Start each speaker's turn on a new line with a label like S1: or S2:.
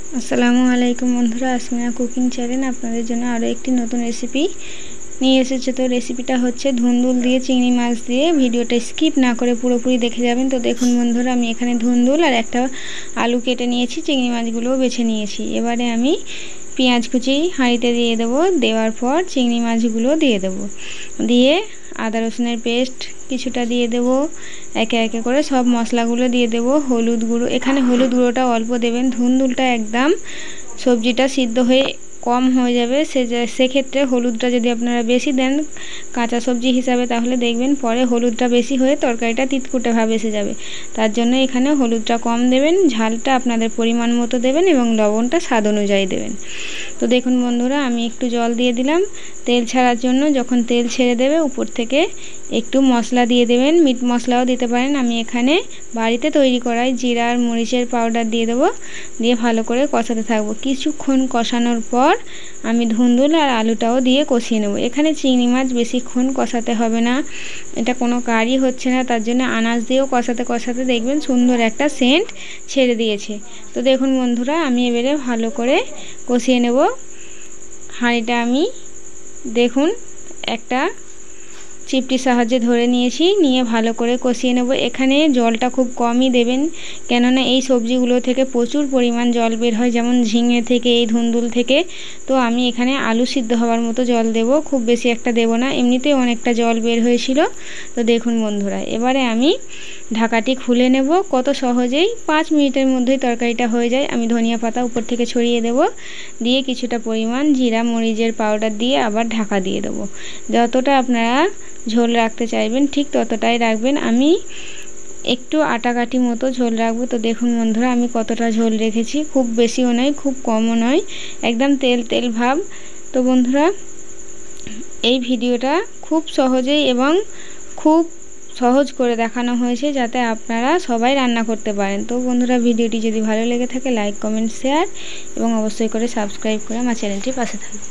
S1: আসসালামু আলাইকুম বন্ধুরা, আসমিনা কুকিং চ্যানেল আপনাদের জন্য আরও একটি নতুন রেসিপি নিয়ে এসেছে। তো রেসিপিটা হচ্ছে ধুন্দুল দিয়ে চিংড়ি মাছ দিয়ে। ভিডিওটা স্কিপ না করে পুরোপুরি দেখে যাবেন। তো দেখুন বন্ধুরা, আমি এখানে ধুন্দুল আর একটা আলু কেটে নিয়েছি, চিংড়ি মাছগুলোও বেছে নিয়েছি। এবারে আমি পেঁয়াজ কুচি হাঁড়িতে দিয়ে দেবো। দেওয়ার পর চিংড়ি মাছগুলো দিয়ে দেবো, দিয়ে আদা রসুনের পেস্ট কিছুটা দিয়ে দেব। একে একে করে সব মশলাগুলো দিয়ে দেব। হলুদ গুঁড়ো, এখানে হলুদ গুঁড়োটা অল্প দেবেন। ধুন্দুলটা একদম সবজিটা সিদ্ধ হয়ে কম হয়ে যাবে, সেক্ষেত্রে হলুদটা যদি আপনারা বেশি দেন কাঁচা সবজি হিসাবে, তাহলে দেখবেন পরে হলুদটা বেশি হয়ে তরকারিটা তিতকুটে ভাব এসে যাবে। তার জন্য এখানে হলুদটা কম দেবেন, ঝালটা আপনাদের পরিমাণ মতো দেবেন এবং লবণটা স্বাদ অনুযায়ী দেবেন। তো দেখুন বন্ধুরা, আমি একটু জল দিয়ে দিলাম তেল ছাড়ার জন্য। যখন তেল ছেড়ে দেবে উপর থেকে একটু মশলা দিয়ে দেবেন, মিট মশলাও দিতে পারেন। আমি এখানে বাড়িতে তৈরি করাই জিরা আর মরিচের পাউডার দিয়ে দেবো, দিয়ে ভালো করে কষাতে থাকবো। কিছুক্ষণ কষানোর পর আমি ধুন্দুল আর আলুটাও দিয়ে কষিয়ে নেব। এখানে চিংড়ি মাছ বেশিক্ষণ কষাতে হবে না, এটা কোনো কারি হচ্ছে না, তার জন্য আনাজ দিয়েও কষাতে কষাতে দেখবেন সুন্দর একটা সেন্ট ছেড়ে দিয়েছে। তো দেখুন বন্ধুরা, আমি এবারে ভালো করে কষিয়ে নেব। হাঁড়িটা আমি দেখুন একটা চিপটির সাহায্যে ধরে নিয়েছি, নিয়ে ভালো করে কষিয়ে নেব। এখানে জলটা খুব কমই দেবেন, কেননা এই সবজিগুলো থেকে প্রচুর পরিমাণ জল বের হয়, যেমন ঝিঙে থেকে, এই ধুন্দুল থেকে। তো আমি এখানে আলু সিদ্ধ হওয়ার মতো জল দেব, খুব বেশি একটা দেব না, এমনিতেই অনেকটা জল বের হয়েছিল। তো দেখুন বন্ধুরা, এবারে আমি ঢাকাটি খুলে নেব। কত সহজেই 5 মিনিটের মধ্যেই তরকারিটা হয়ে যায়। আমি ধনিয়া পাতা উপর থেকে ছড়িয়ে দেব, দিয়ে কিছুটা পরিমাণ জিরা মরিচের পাউডার দিয়ে আবার ঢাকা দিয়ে দেবো। যতটা আপনারা ঝোল রাখতে চাইবেন ঠিক ততটাই রাখবেন। আমি একটু আটাকাটি মতো ঝোল রাখবো। তো দেখুন বন্ধুরা, আমি কতটা ঝোল রেখেছি, খুব বেশিও নয় খুব কমও নয়, একদম তেল তেল ভাব। তো বন্ধুরা, এই ভিডিওটা খুব সহজেই এবং খুব সহজ করে দেখানো হয়েছে, যাতে আপনারা সবাই রান্না করতে পারেন। তো বন্ধুরা, ভিডিওটি যদি ভালো লেগে থাকে লাইক কমেন্ট শেয়ার এবং অবশ্যই করে সাবস্ক্রাইব করে আমার চ্যানেলটির পাশে থাকবেন।